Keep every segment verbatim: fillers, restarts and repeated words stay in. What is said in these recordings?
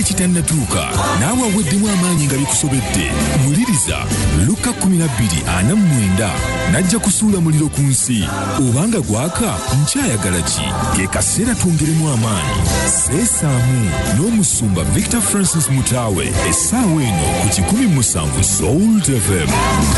kitannatuuka naawe aweddemu amaanyi nga bikusobedde muliriza Luka kumi na bbiri ana mu mwenda najja kusuula muliro ku nsi obanga gwaka nkyayagala ki ke kaseera twongeremu amaanyi seesaamu n'omusumba Victor Francis Mutaawe essaawa eno ku kikumi musanvu Soul F M.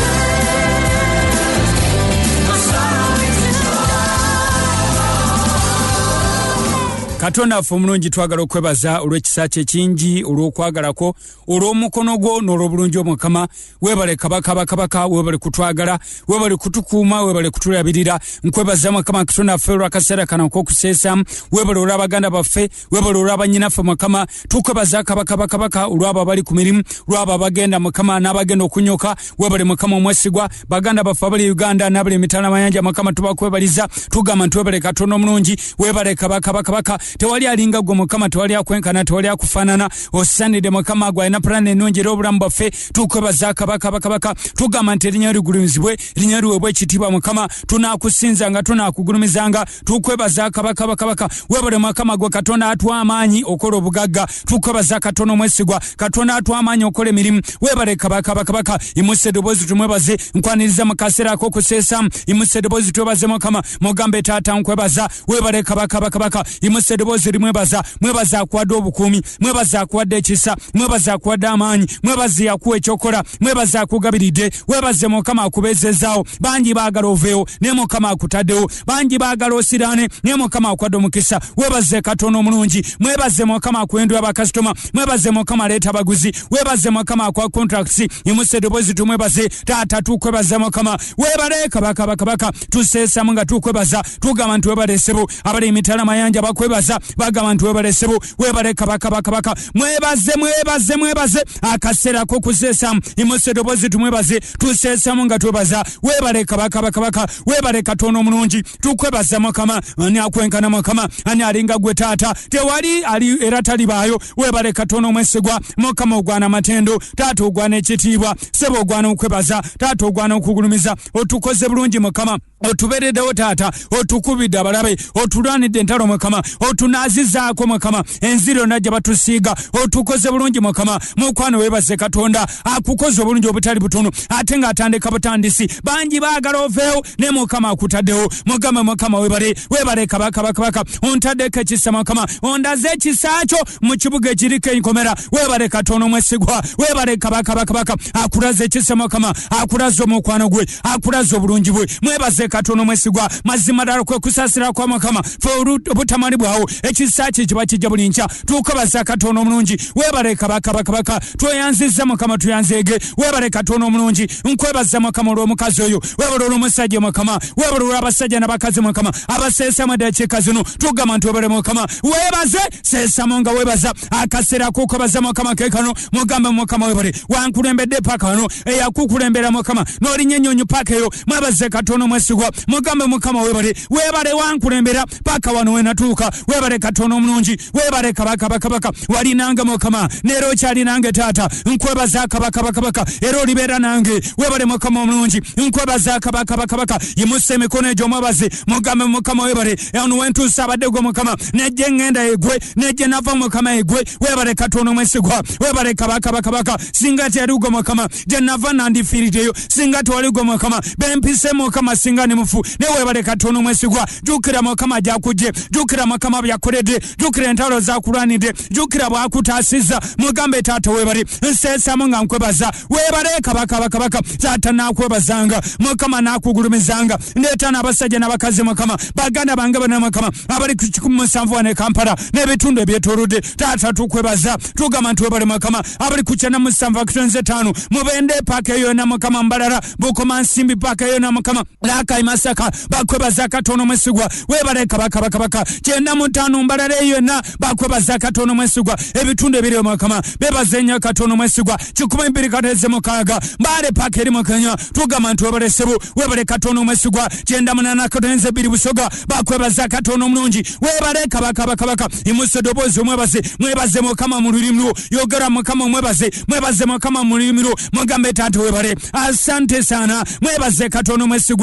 Katonda fomulungi twagala okwebaza olw'ekisa kye kingi olw'okwagalako olw'omukono gwo n'olw'obulungi omukama webale kabaka bakabaka webale kutwagala webale kutukuuma webale kutulabirira nkwebaza mukama Katonda ffe olw'akaseera kano k'okuseesa webale olw'abaganda baffe webale olw'abanyinaffe mukama tukwebaza kabaka bakabaka olw'abo abali ku mirimu olw'abo abagenda mukama n'abagenda okunyoka webale mukama omwesigwa baganda baffe abali Uganda n'abali emitala mayanja mukama tubakwebaliza tugamba nti webale Katonda omulungi webale kabaka bakabaka tewali alinga gwe mukama tewali akwenkana tewali akufaanana osanide mukama gwa ina plan ennungi era obulamu bwaffe tukwebaza kabaka bakabaka tugamba nti erinnya ligulumizibwe erinnya liweebwe ekitiibwa mukama tunaakusinzanga tunaakugulumizanga tukwebaza kabaka bakabaka webale mukama gwe Katonda atwa amaanyi okola obugagga tukwebaza Katonda omwesigwa Katonda atwa amaanyi okola emirimu webale kabaka bakabaka imuse eddoboozi tumwebaze nkwaniriza mu kaseera ak'okuseesa imuse eddoboozi twebaze mukama mugambe taata nkwebaza webale kabaka bakabaka imuse eddoboozi limwebaza mwebaza akuwadde obukuumi mwebaza akuwadde ekisa mwebaza akuwadde amaanyi mwebaza akuwa ekyokola mwebaza akugabiridde webaze mukama akubeezezaawo bangi baagala oveewo naye mukama akutaddewo bangi baagala osiraane naye mukama akuwadde omukisa webaze Katonda omulungi mwebaze mukama akuwendera bakasitoma mwebaze mukama aleeta abaguzi webaze mukama akuwa contracts imuse eddoboozi tumwebaze taata tukwebaza mukama webale kabaka bakabaka tuseesamu nga tukwebaza tugamba nti webale ssebo abali emitala mayanja bakwebaza bagamba nti webale ssebo webale kabaka bakabaka mwebaze mwebaze mwebaze akaseera k'okuseesamu imuse eddoboozi tumwebaze tuseesamu nga twebaza webale kabaka bakabaka webale Katonda omulungi tukwebaza mukama ani akwenkana mukama ani alinga gwe taata tewali ali era talibaayo webale Katonda omwesigwa mukama ogwana amatendo taata ogwana ekitiibwa ssebo ogwana okwebaza taata ogwana okugulumiza otukoze bulungi mukama otubereddewo taata otukubidde abalabe otulwanidde entalo mukama otunaazizaako mukama enziro najja batusiiga otukoze bulungi mukama mukwano webaze Katonda akukoze obulungi obutali butono ate ng'atandika butandisi bangi baagala oveewo ne mukama akutaddewo mugamba mukama webale webale kabaka bakabaka ontaddeko ekisa mukama ondaze ekisa kyo mu kibuga ekiriko enkomera webale Katonda omwesigwa webale kabaka bakabaka akulaze ekisa mukama akulaze omukwano gwe akulaze obulungi bwe mwebaze Katonda omwesigwa mazima ddala kwe kusaasira kwa mukama fe obutamani bwawo ekisa kye kiba kijja buli nkya tukabaza Katonda omulungi webale kabaka bakabaka tweyanziza mukama tuyanzeege webale Katonda omulungi nkwebaza mukama olw'omukazi oyo webale olw'omusajja mukama webale olw'abasajja n'abakazi mukama abaseesamu eddakiika zino tugamba nti webale mukama webaze seesamu nga webaza akaseera kukubaza mukama keekano mugambe mukama webale wankulembedde paka wano eyakukulembera mukama n'olinnya ennyonyi paka eyo mwebaze Katonda omwesigwa mugambe mukama webale webale wankulembera paka wano wenatuuka webale Katonda omulungi webale kabaka bakabaka walinanga mukama neero okyalinange taata nkwebaza kabaka bakabaka era olibeera nange webale mukama omulungi nkwebaza kabaka bakabaka yimusa emikono egyo mwebaze mugambe mukama webale ono wentuusa abadde gwe mukama nejje ngenda egwe nejje nava mukama egwe webale Katonda omwesigwa webale kabaka bakabaka singa teyali gwe mukama gye nava nandifiiriddeyo singa tewali gwe mukama bempise mukama singa ne mufu ne webale Katonda omwesigwa jukira mukama gyakujje jukira mukama byakoledde jukira entalo zakulwanidde jukira bwakutaasizza mugambe taata webale nseesamu nga nkwebaza webale kabaka bakabaka taata naakwebazanga mukama naakugulumizanga ndeeta n'abasajja n'abakazi mukama baganda bange bana mukama abali ku kikumi musanvu wane Kampala n'ebitundu ebyetoolodde taata tukwebaza tugamba nti webale mukama abali ku kyenda musanvu akutonze etaano mubende paaka eyo yonna mukama mbalala bukoma nsimbi paaka eyo yonna mukama lakai Masaka bakwebaza Katonda omwesigwa webale kabaka bakabaka kyenda mu ttaano mbalala eyo yonna bakwebaza Katonda omwesigwa ebitundu ebiri mukama bebaze nnyo Katonda omwesigwa kikumi bbiri kateze mukaaga mbale paaka eri mukanya tugamba nti webale ssebo webale Katonda omwesigwa kyenda munaana katonze bbiri busoga bakwebaza Katonda omulungi webale kabaka bakabaka imuse eddoboozi omwebaze mwebaze mukama mu lulimi lwo yogera mukama mwebaze mwebaze mukama mu lulimi lwo mugambe taata webale asante sana mwebaze Katonda omwesigwa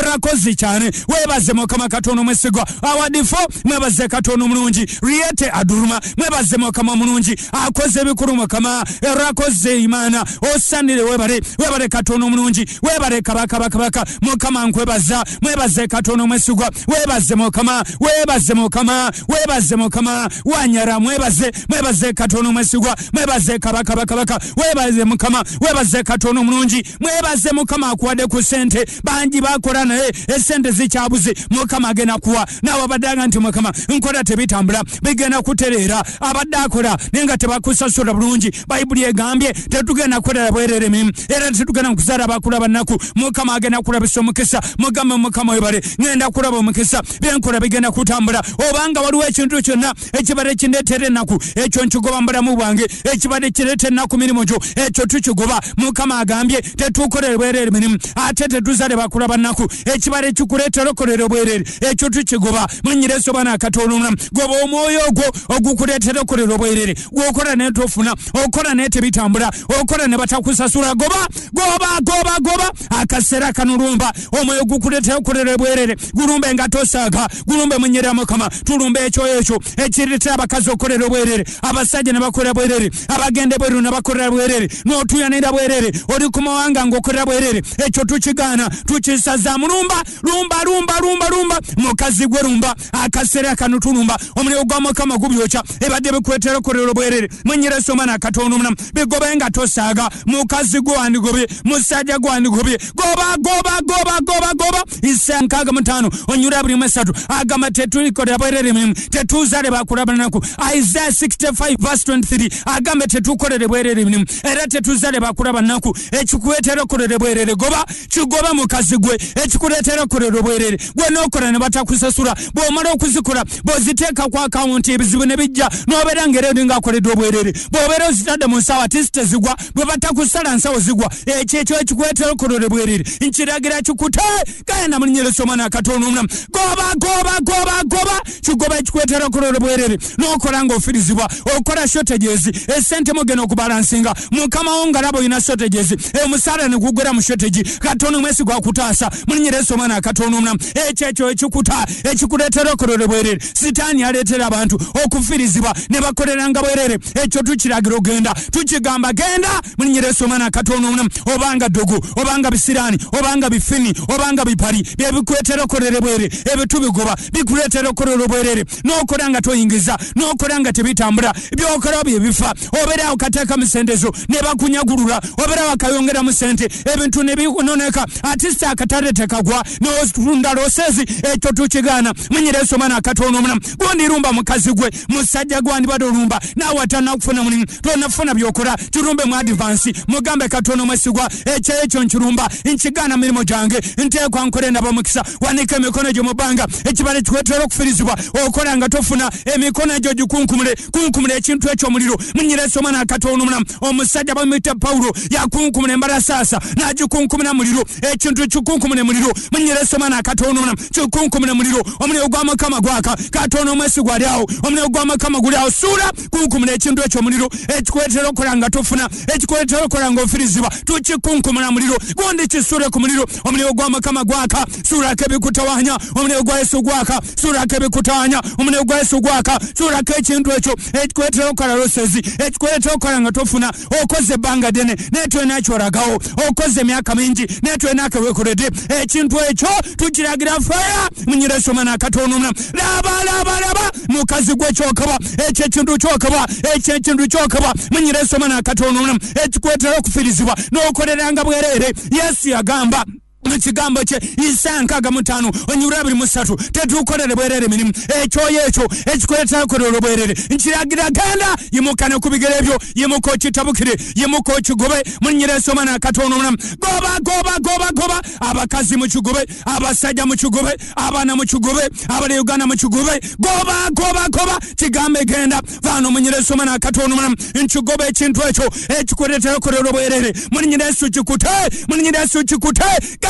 orakoze cyane webaze mukama katono mwesigwa awadifo mwebaze katono mulungi Riete Aduruma mwebaze mukama mulungi akoze bikuru mukama erakoze imana osanire webare webare katono mulungi webare kabaka bakabaka mukama nkwebaza mwebaze katono mwesigwa webaze mukama webaze mukama webaze mukama wanyara mwebaze mwebaze katono mwesigwa mwebaze kabaka bakabaka webaze mukama webaze katono mulungi mwebaze mukama akwade ku sente banji bakora naye esente zikyabuze mukama agena kuwa nawe abadanga nti mukama nkola tebitambula bigena kuterera abadda akola nenga tebakusasula bulungi bayibuli egambye tetugenda kukolera bwerere mimu era tetugenda kusala bakula banaku mukama agena kulabisa omukisa mugamba mukama webale ngenda kulaba omukisa byenkola bigenda kutambula obanga waliwo ekintu kyonna ekibadde kindeetera ennaku ekyo nkigoba mbulamu bwange ekibadde kireeta ennaku mirimu gyo ekyo tukigoba mukama agambye tetukolere bwerere mirimu ate tetuzale bakula banaku ekibadde kikuleetera okolera bwerere ekyo tukigoba munyireso bana katonda goba omwoyo ogwo ogukuleetera okolera obwerere gwokola netofuna okola netebitambula okola ne batakusasula goba goba goba goba akasera kanulumba omwoyo gukuleetera okolera obwerere gulumbe nga tosaaga gulumbe munyira mukama tulumbe ekyo ekyo ekireetera abakazi okolera obwerere abasajja ne bakolera bwerere abagende bweru ne bakolera bwerere n'otuyanira bwerere oli ku mawanga ng'okolera bwerere ekyo tukigaana tukisaza mulumba lumba lumba lumba lumba mukazi gwe lumba akasera kanutulumba omuliro gwa mukama gubyokya ebadde bikuleetera okolera obwerere munyira somana katonda bigobe nga tosaaga mukazi gwe wandigobye musajja gwe wandigobye goba goba goba goba goba Isaya nkaaga mutaano onyura abiri mu esatu agamba tetulikolera bwerere mimu tetuzale bakula banaku Isaiah sixty-five verse twenty-three agamba tetukolere bwerere mimu era tetuzale bakula banaku ekikuleetera okolera bwerere goba kigoba mukazi gwe ekikuleetera okolera bwerere gwe n'okola ne batakusasula bw'omala okuzikola bw'oziteeka ku akawunti ebizibu ne bijja n'obeera ng'era nga akoledde obwerere bw'obeera ozitadde mu nsawo ate zitezigwa bwe batakusala nsawo zigwa ekyo ekyo ekikuleetera okolera bwerere nkiragira kikute genda mulinyereso omwana katonda omulamu goba goba goba goba kigoba ekikuleetera okolera bwerere n'okola ng'ofirizibwa okola shortages esente mugena okubalansinga mukama wo nga laba olina shortages omusaala ne gugwera mu shortage katonda omwesigwa akutaasa mulinyereso omwana katonda omulamu ekyo ekyo ekikuta ekikuleetera okolera bwerere sitaani aleetera abantu okufirizibwa ne bakoleranga bwerere ekyo tukiragira ogenda tukigamba genda mulinyereso omwana katonda omulamu obanga dogo obanga bisiraani obanga bifini obanga bipali byebikuleetera okolera bwerere ebitubigoba bikuleetera okolera bwerere n'okola nga toyingiza n'okola nga tebitambula byokola byebifa obeerawo kateeka mu sente zo ne bakunyagulula obeerawo akayongera mu sente ebintu ne binoneka ate akatale tekagwa n'otunda loseezi ekyo tukigaana munyireso omwana katonda omulamu gondirumba mukazi gwe musajja gwe wandibadde olumba naawe atanakufuna mulimu tonafuna byokola kirumbe mu advansi mugambe katonda omwesigwa ekyo ekyo nkirumba nkigaana mirimu gyange nteekwa nkole nabo mukisa wanika emikono gyo mu bbanga ekibale kikuleetera okufirizibwa okola nga tofuna emikono egyo gikunkumule kunkumula ekintu ekyomuliro munyireso omwana katonda omulamu omusajja bamuyita Pawulo yakunkumula embalasaasa n'agikunkumula muliro ekintu kikunkumule muliro munyireso omwana katonda omulamu kikunkumule muliro omuliro gwa mukama gwaka katonda omwesigwa ali awo omuliro gwa mukama guli awo suula kunkumula ekintu ekyomuliro ekikuleetera okola nga tofuna ekikuleetera okola nga ofirizibwa tukikunkumula muliro gundi kisuule ku muliro omuliro gwa mukama gwaka suulako ebikutawaanya omuliro gwa Yesu gwaka suulako ebikutawaanya omuliro gwa Yesu gwaka suulako ekintu ekyo ekikuleetera okola losezi ekikuleetera okola nga tofuna okoze ebbanga ddene netwena kyolagawo okoze emyaka mingi netwena akawekoledde ekintu ekyo tukiragira faya munyireso omwana katonda omulamu laba laba laba mukazi gwe kyokaba ekyo ekintu kyokaba ekyo ekintu kyokaba munyireso omwana katonda omulamu ekikuleetera okufirizibwa n'okoleranga bwerere Yesu yagamba mukigambo kye Isaya nkaaga mutaano onyura abiri mu ssatu tetukolere bwerere mirimu ekyoyo ekyo ekikuleetera okolera bwerere nkiragira genda yimuka ne ku bigere ebyo yimuka okitabukire yimuka okigobe munyireso omwana katonda omulamu goba goba goba goba abakazi mu kigobe abasajja mu kigobe abaana mu kigobe abali Uganda mu kigobe goba goba goba kigambe genda vaano munyireso omwana katonda omulamu nkigobe ekintu ekyo ekikuleetera okolera bwerere munyireso kikute munyireso kikute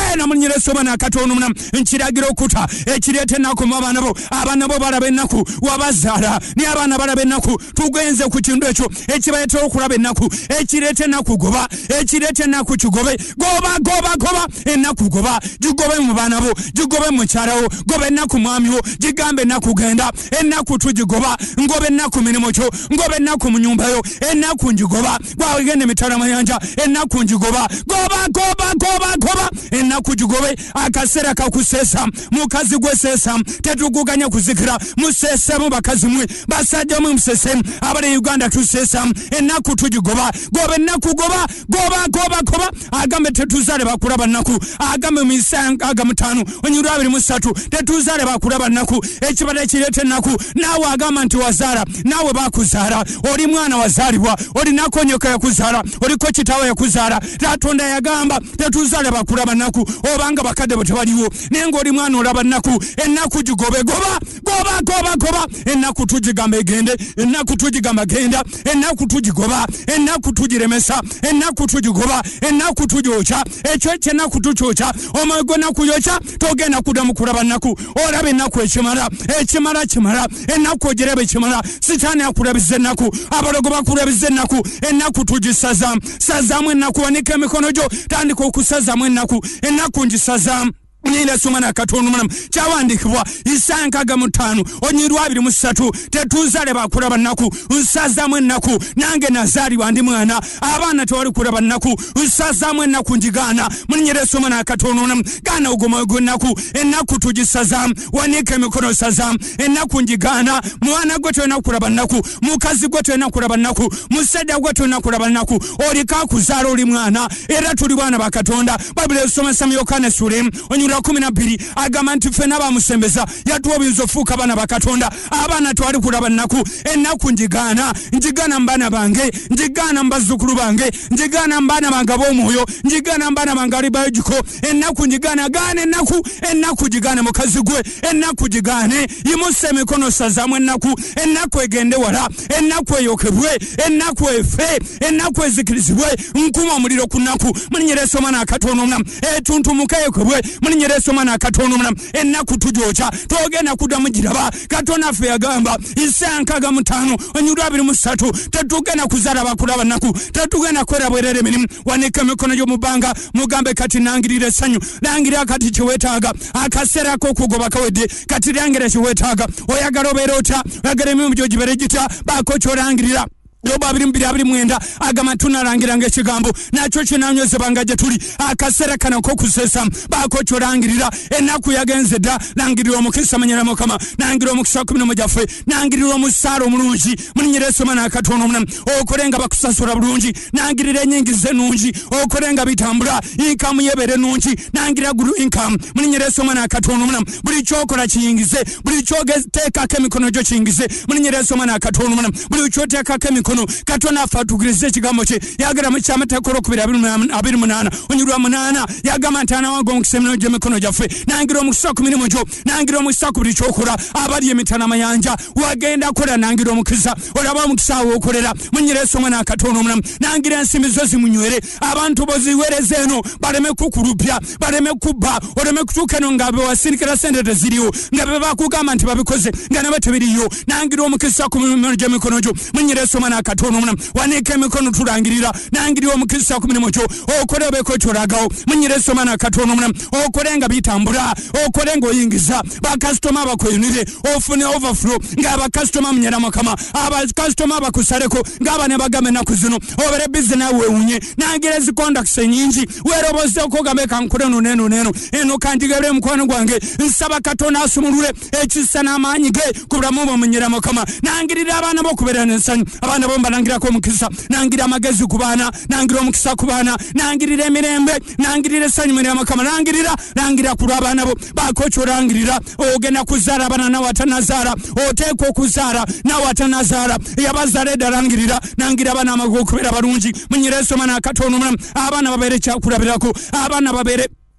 yena munyereso bana katono mna nkiragiro kuta ekirete nako mabana bo abana bo balabe naku wabazara ni abana balabe naku tugenze ku kindu ekyo ekibayete okulabe naku ekirete naku goba ekirete naku kigobe goba goba goba enaku goba jigobe mu bana bo jigobe mu kyarawo gobe naku mwami wo jigambe naku genda enaku tujigoba ngobe naku minimo kyo ngobe naku mu nyumba yo enaku njigoba bwagende mitara mayanja enaku njigoba goba goba goba goba enaku jigobe akasera kakusesa mukazi gwesesa tetuguganya kuzikira musesa mu bakazi mwe basajja mu musese abali Uganda tusesa enaku tujigoba gobe naku goba goba goba goba agambe tetuzale bakulaba naku agambe misanga agamutano onyuru abiri musatu tetuzale bakulaba naku ekibale kirete naku nawe agamba nti wazara nawe bakuzara oli mwana wazalibwa oli nakonyoka yakuzara oli ko kitawe yakuzara ratonda yagamba tetuzale bakulaba naku obanga bakade botebaliwo nengo oli mwana olaba naku enaku jigobe goba goba goba goba enaku tujigamba egende enaku tujigamba genda enaku tujigoba enaku tujiremesa enaku tujigoba enaku tujocha ekyo kyenaku tuchocha omego naku yocha togenda kudamu kulaba naku olabe naku ekimara ekimara kimara enaku ogirebe kimara sitani akulabize naku abalogo bakulabize naku enaku tujisaza sazamu enaku wanike emikono gyo tandika okusazamu enaku enaku njisaza Nina sumana katonu manam kyawandikibwa isankaga mutano onyirwa abiri musatu tetuzale bakulaba naku nsaza mwe naku nange nazali wandi mwana abana tewali kulaba naku nsaza mwe naku njigana munyere sumana katonu manam gana ugoma naku enaku tujisaza wanike emikono saza enaku njigana mwana gwe tewali kulaba naku mukazi gwe tewali kulaba naku musajja gwe tewali kulaba naku olika kuzala oli mwana era tuli bana bakatonda Bible soma Samyokane sura onyura kumi na bbiri agamba nti ffe n'abamusembeza yatuwa obuyinza ofuuka abaana bakatonda abaana twali kulaba nnaku ennaku njigaana njigaana mbaana bange njigaana mbazzukulu bange njigaana mbaana bange ab'omwoyo njigaana mbaana bange ali biological ennaku njigaana gaana ennaku ennaku jigaane mukazi gwe ennaku jigaane yimusa emikono sazaamu ennaku ennaku egende wala ennaku eyokebwe ennaku efe ennaku ezikirizibwe nkuma omuliro ku nnaku mulinyera esomana akatono omunamu etuntumuka eyokebwe mulinyera esomana akatono omunamu ennaku tujocha togenda kuddamu giraba Katonda ffe yagamba isankaaga mutaano onyirwa abiri mu ssatu tetugenda kuzaala bakulaba nnaku tetugenda kwera bwerere emirimu wanika emikono gy'omubbanga mugambe kati nangirira essanyu nangira kati kiwetaaga akaseera k'okugoba kawedde kati langira kiwetaaga oyagala obeera otya oyagala emirimu gyo gibeere gitya baako kyolangirira Yoba abiri mbiri abiri mwenda agama tunalangiranga ekigambo nakyo kinanyozebanga gye tuli akaseera kano k'okusesa baako kyolangirira ennaku yagenze dda nangirira omukisa manyera mukama nangirira omukisa kumi n'omu gyaffe nangirira omusaala omulungi mulinyera esoma n'akatono omunamu okole nga bakusasula bulungi nangirira enyingiza ennungi okole nga bitambula inkamu yebeere ennungi nangirira gulu inkamu mulinyera esoma n'akatono omunamu buli kyokola kiyingize buli kyoteekako emikono gyo kiyingize mulinyera esoma n'akatono omunamu buli kyoteekako emikono Katonda afatugirize ekigambo kye yagala mu kyamateeka olwokubiri abiri munaana onyirwa munaana yagamba nti anawange omukisa emikono gy'emikono gyaffe nangira omukisa ku mirimu gyo nangira omukisa ku buli kyokola abali emitana amayanja wagenda kola nangira omukisa olaba omukisa awo okolera munyira esoma n'akatono omunamu nangira ensimbi zo zimunywere abantu boziweereza eno baleme kukulupya baleme kubba oleme kutuuka eno nga bewasirikira sente teziriwo nga be bakugamba nti babikoze nga nabe tebiriyo nangira omukisa ku mirimu gy'emikono gyo munyira esoma n'akatono omunamu wanika emikono tulangirira nangirira omukisa ku mirimu gyo okole obeeko kyolagawo munyira esoma n'akatono omunamu okole nga bitambula okole ng'oyingiza bakasitoma bakweyunire ofune overflow ng'abakasitoma munyera mukama abakasitoma bakusaleko ng'aba ne bagamba ennaku zino obere bizi nawe weewunye nangira ezikondakisi enyingi weeroboze okogamba kankole no neno neno eno kanjigabire mukwano gwange nsaba Katonda asumulule ekisa n'amaanyi ge ku bulamu bwo munyera mukama nangirira abaana b'okubeera n'ensanyu abaana bomba nangirako omukisa nangira amagezi ku baana nangira omukisa ku baana nangirira emirembe nangirira essanyu munyera mukama nangirira nangira ku lw'abaana bo baako kyolangirira ogenda kuzaala abaana nawe atanazaala oteekwa okuzaala nawe atanazaala yabazaala edda langirira nangira abaana amago okubeera balungi munyira esoma n'akatono omunamu abaana babeere kyakulabirako abaana babeere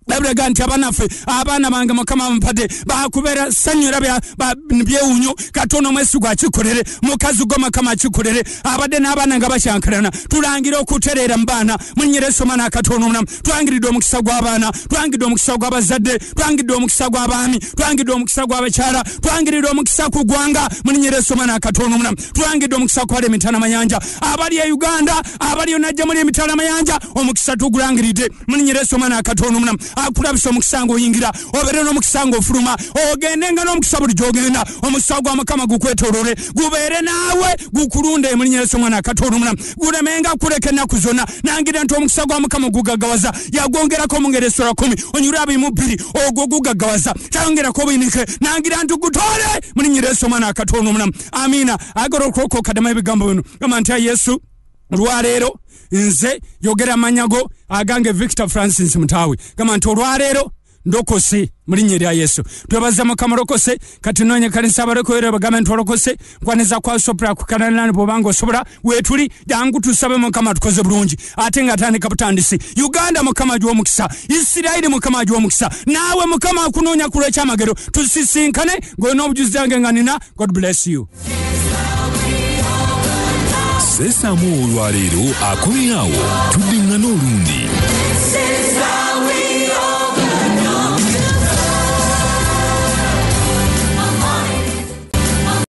babulaga nti abanafe abaana bange mukama mpade bakubera sanyura bya byewunyo katono mwesi gwa kikolere mukazi gwa makama kikolere abade n'abaana nga bashankarana tulangira okuterera mbana munyire somana katono mna twangiride omukisa gw'abaana twangiride omukisa gw'abazadde twangiride omukisa gw'abaami twangiride omukisa gw'abakyala twangiride omukisa ku gwanga munyire somana katono mna twangiride omukisa ku ale mitana mayanja abali e Uganda abali onajja muri mitana mayanja omukisa tugulangiride munyire somana katono mna akulabisa omukisa ngo yingira obere no omukisa ngo fuluma ogende nga no omukisa buli jogenda omukisa gwa makama gukwetolole gubere nawe gukulunde munyire somana katono mna gulemenga kuleke nakuzona nangira nto omukisa gwa makama gugagawaza yagongera ko mungeresora kumi onyura abimu bbiri ogwo gugagawaza tayongera ko binike nangira nto gutole munyire somana katono mna amina agoro kroko kadama ebigambo bino amanta Yesu lwalero nze yogera manyago agange Victor Francis Mutawe kama nto lwalero ndokose mulinye lya Yesu twebaza mukama rokose kati nonye kanisa barekoere bagame ntorokose kwaneza kwa sopra kukanana ne bobango sobra wetuli jangu tusabe mukama tukoze bulungi ate nga tani kaputandisi Uganda mukama jwo mukisa Israeli mukama jwo mukisa nawe mukama kunonya kule chamagero tusisinkane ngo no bujuzi yange nganina. God bless you. Sesa mu olwalero akomyawo tudde